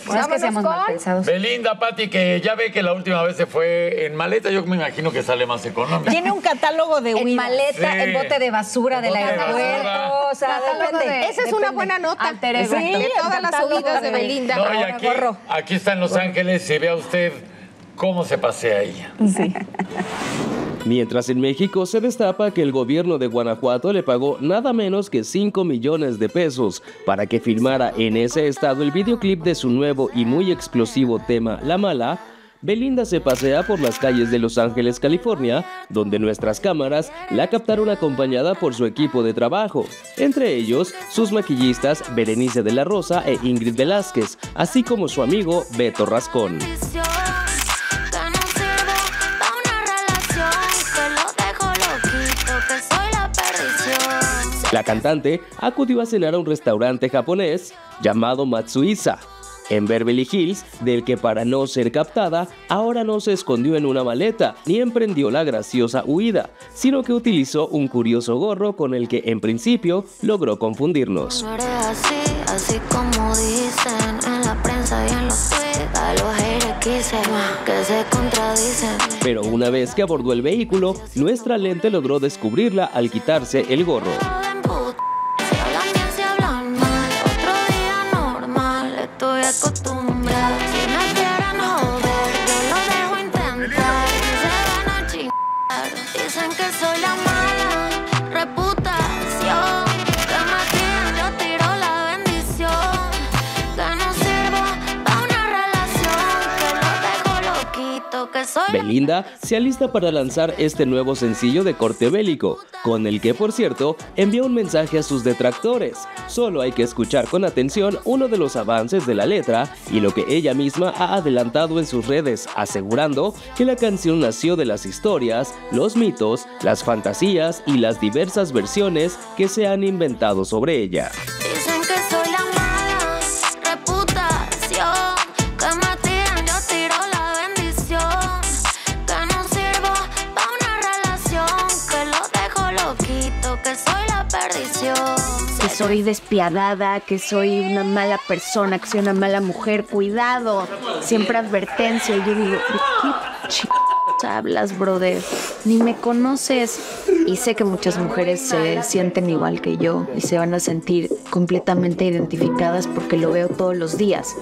No es que seamos mal pensados. Belinda, Pati, que ya ve que la última vez se fue en maleta, yo me imagino que sale más económico. Tiene un catálogo de En huidas. maleta, Sí. en bote de basura del aeropuerto. O sea, depende. Esa es una buena nota. Exacto. De todas las subidas de Belinda. No, y aquí está en Los Ángeles y vea usted cómo se pasea ella. Sí. Mientras en México se destapa que el gobierno de Guanajuato le pagó nada menos que 5 millones de pesos para que filmara en ese estado el videoclip de su nuevo y muy explosivo tema La Mala, Belinda se pasea por las calles de Los Ángeles, California, donde nuestras cámaras la captaron acompañada por su equipo de trabajo, entre ellos sus maquillistas Berenice de la Rosa e Ingrid Velázquez, así como su amigo Beto Rascón. La cantante acudió a cenar a un restaurante japonés llamado Matsuisa, en Beverly Hills, del que para no ser captada, ahora no se escondió en una maleta ni emprendió la graciosa huida, sino que utilizó un curioso gorro con el que en principio logró confundirnos. No eres así como dicen en la prensa y en los tweets, a los haters que se contradicen. Pero una vez que abordó el vehículo, nuestra lente logró descubrirla al quitarse el gorro. Acostumbrada, si me quieren joder, yo lo dejo intentar y se van a chingar. Dicen que soy la mala reputación, que me tiran, yo tiro la bendición, que no sirvo para una relación, que lo dejo loquito, que soy Belinda se alista para lanzar este nuevo sencillo de corte bélico, con el que, por cierto, envió un mensaje a sus detractores. Solo hay que escuchar con atención uno de los avances de la letra y lo que ella misma ha adelantado en sus redes, asegurando que la canción nació de las historias, los mitos, las fantasías y las diversas versiones que se han inventado sobre ella. Dicen que soy la mala reputación, que me tiran, yo tiro la bendición, que no sirvo para una relación, que lo dejo loquito, que soy la perdición. Que soy despiadada, que soy una mala persona, que soy una mala mujer, cuidado, siempre advertencia. Y yo digo, ¿de qué hablas, brother? Ni me conoces. Y sé que muchas mujeres se sienten igual que yo y se van a sentir completamente identificadas porque lo veo todos los días.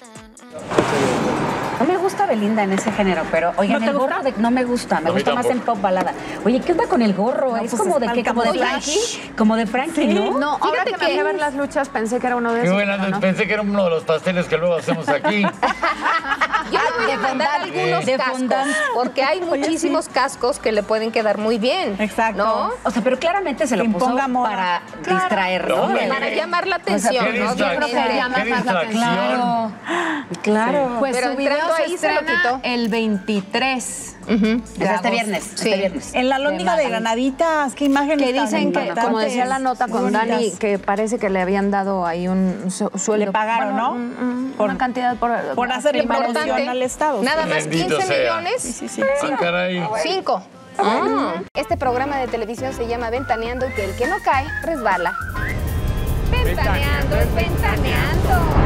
No me gusta Belinda en ese género, pero oigan, el gorro no me gusta, me gusta más en pop balada. Oye, ¿qué onda con el gorro? No, es pues como de qué, como de Frankie, como de Frankie, ¿no? No, ahora que me fui a ver las luchas pensé que era uno de Qué esos. buena, pero no. pensé que era uno de los pasteles que luego hacemos aquí. Yo le voy a mandar algunos de cascos, fondant. porque hay muchísimos cascos que le pueden quedar muy bien. Exacto. ¿No? O sea, pero claramente se lo Que puso imponga moda. para distraerlo. No, Para llamar la ¿Qué atención, ¿no? distracción? ¿Qué distracción? Claro. Pues Pero su video entrando se ahí se lo estrena quitó. el 23. Es este viernes, Sí. este viernes. En la lóndiga de Granaditas, qué imágenes Que tan dicen que, impactantes. como decía la nota con Muy Dani, bonitas. que parece que le habían dado ahí un sueldo. Le pagaron, ¿no? Una cantidad por hacerle primero. promoción al Estado. Nada más Bendito 15 sea. millones. Sí. Ah, caray. 5. Este programa de televisión se llama Ventaneando y que el que no cae resbala. Ventaneando es ventaneando.